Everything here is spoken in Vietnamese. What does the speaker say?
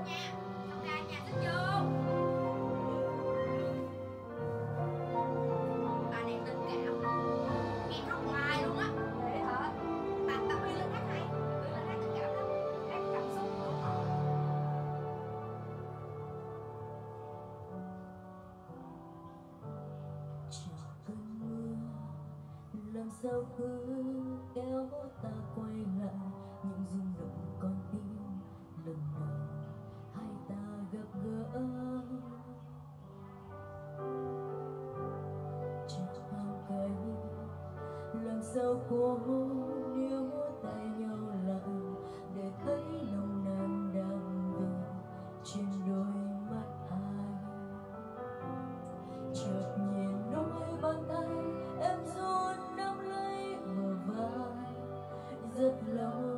nha, không ra nhà xích vô. Bà này tình cảm, nghe khóc hoài luôn á. Vậy hả? Bà Uyên lên hát hay, Uyên lên hát tình cảm lắm, hát cảm xúc đúng không? Chào cơn mưa làm sao cứ kéo ta quay lại những rung động con tim lần đầu hai ta gặp gỡ. Chào hàng cây làm sao cố níu tay nhau lại để thấy nồng nàn đang về trên đôi mắt ai. Chợt nhìn đôi bàn tay em run nắm lấy bờ vai rất lâu